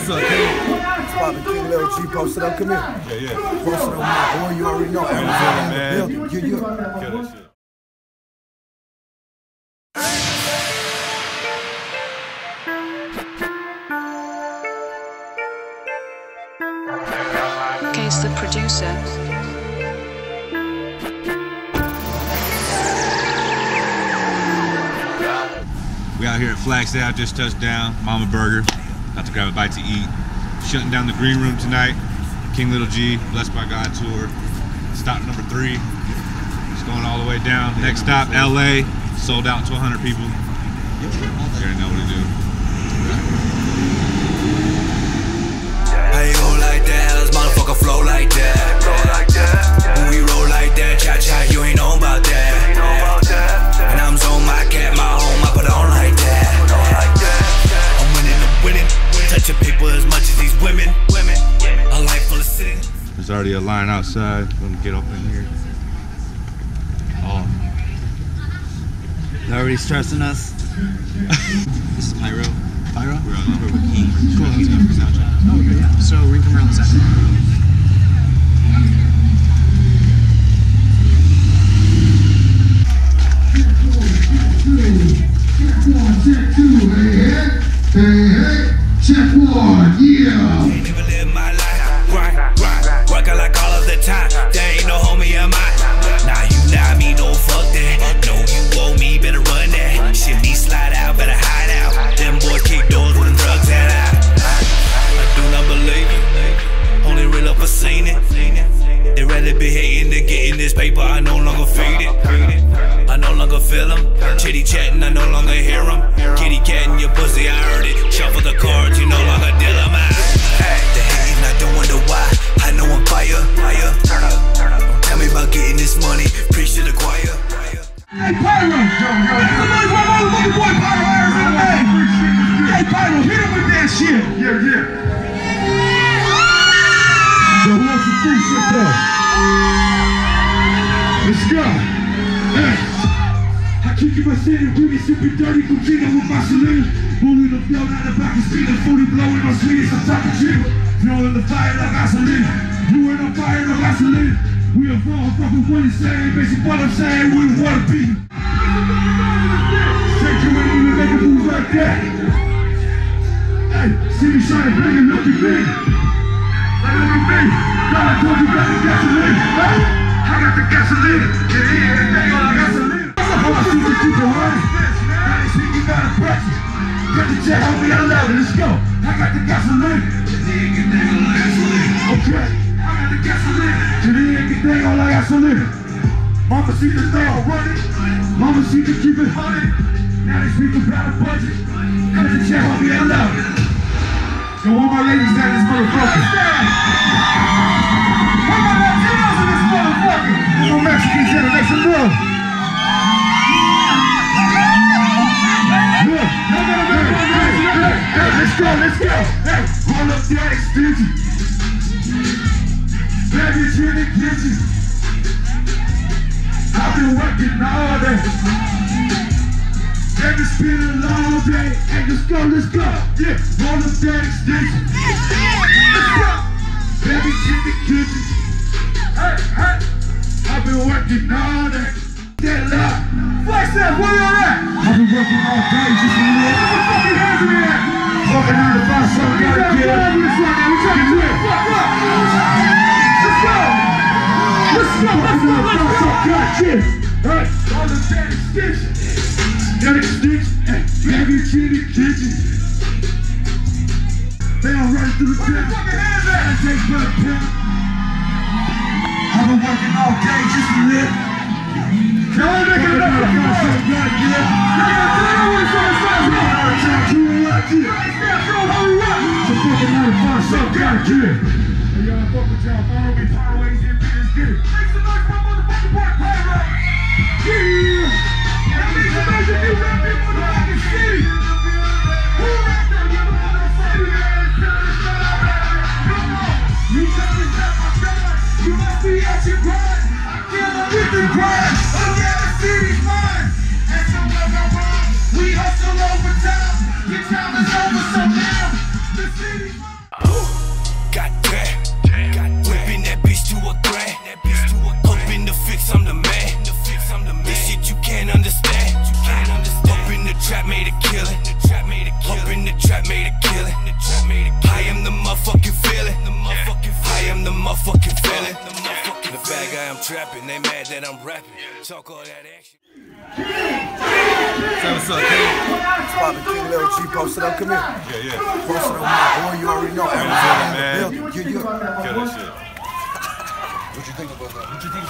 What's up, King? It's poppin'. King Lil G posted up. Come here. Yeah. Posted up, my boy. You already know. Arizona in the building. Kill that shit. Case the producer. We out here at Flagstaff, just touched down. Mama Burger, about to grab a bite to eat. Shutting down the green room tonight. King Lil G, Blessed by God tour. Stop number 3. It's going all the way down. Next stop, LA. Sold out to 100 people. You already know what to do. I ain't gon' like that, how this motherfucker flow like that. When we roll like that, cha-cha, you ain't know about that. And I'm so my cat, my home, I put on like that. I'm winning, touching people as much as these women. A life full of sin. There's already a line outside. Let me get up in here. Oh. They're already stressing us. This is PYRO. PYRO? We're on with King. Cool. He's going for sound check. Oh, okay, yeah. So we're gonna come around the second. Check one, yeah. Ain't never live my life, grind, working like all of the time. There ain't no homie of mine. Nah, you not me, no fuck that. No, you owe me, better run that. Shit me slide out, better hide out. Them boys kick doors with them drugs and I do not believe it, only real up for seen it. They rather be hating than getting this paper, I no longer feed it. I no longer feel them, chitty chatting, I no longer hear them. Kitty catting your pussy, I heard it. Shuffle the cards, you no longer deal them out. The hating, I don't wonder why. I know I'm fire. Turn up. Don't tell me about getting this money. Preach to the choir. Hey, PYRO! Somebody for my motherfucking boy, PYRO AZMB! Hey, PYRO, hit him with that shit! Yeah. Yo, who wants some free shit, though? Let's go! Hey! I kick you my city, booty, sipping dirty, Cucina with my saloon. Bully the flow, down the back and stealing, 40 blowing my sweetest, I'm talking shit. Fueling the fire like gasoline. You ain't on fire, no gasoline. We are wrong, fucking what it's saying. Basically what I'm saying, we wanna be. Take you ain't even make a move like that. Hey, see me shining, bring it, look at me. Look at me. God, I told you got the gasoline. Hey, I got the gasoline. Yeah, everything on the gasoline. I'm a super duper honey. Now they see you got a practice. Got the check, homie, I love it. Let's go. I got the gasoline. Okay. I got the gasoline. To the end, get dang all I got gasoline. Mama see the thing running. Mama see to keep it hunting. Now they speak about a budget. Got the check, homie, I love it. Yo, all my ladies down this motherfucker. How about Latinos in this motherfucker? No Mexicans in it, make some love. Let's go. Hey, roll up that extension. Baby, it's in the kitchen. I've been working all day. Baby, spending all day. Hey, let's go. Yeah, roll up that extension. Let's go. Baby, it's in the kitchen. Hey, I've been working all day. That loud. Flagstaff, where you at? I've been working all day just to live. Put the fucking hands in the air. Fucking out of find something gotta get up. We trying to do it. Fuck up. Let's go. Alright, all the that extension. That extension. Hey, baby, it's in the kitchen. They all running through the pit. Fucking hands in. And take for the pit. I've been working all day just to live. Y'all ain't making enough fucking money. Something gotta get up. So fucking out of find something gotta get. Hey, y'all fuck with y'all. Follow me, PYRO AZMB, let's get it. Make some noise for my motherfucking boy, PYRO. Yeah. And make some noise if you rap in motherfucking city. Who rapped up in motherfucking city? Come on. You tell me that my God. You must be at your grind. I feel a wicked grind. Oh yeah, the city's mine. And so as I rhyme, we hustle overtime. Your time is over, so now the city's mine. trapping, they mad that I'm rapping. Talk all that action. Say what's up, King. It's poppin'. King Lil G posted up. Come here. Yeah. Posted up, my boy. You already know. Arizona, man. Yeah. Kill that shit. What you think about that? What you think?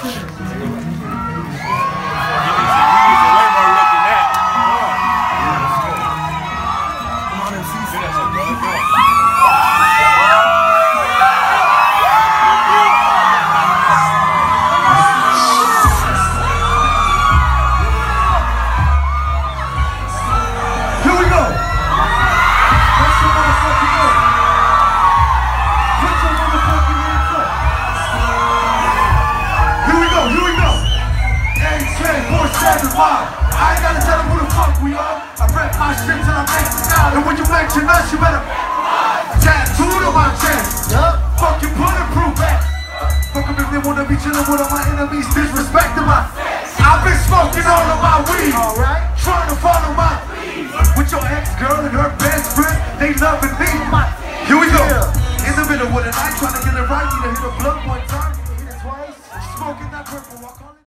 I ain't gotta tell them who the fuck we are. I rap my shit till I make it out. And when you mention us, you better tattooed on my chest. Fucking bulletproof back. Fuck them if they wanna be chillin' with all my enemies, disrespecting my. I've been smoking all of my weed, trying to follow my. With your ex-girl and her best friend, they loving me. Here we go. In the middle of the night, trying to get it right. Need to hit a blunt one time, hit it twice. Smoking that purple, I call it.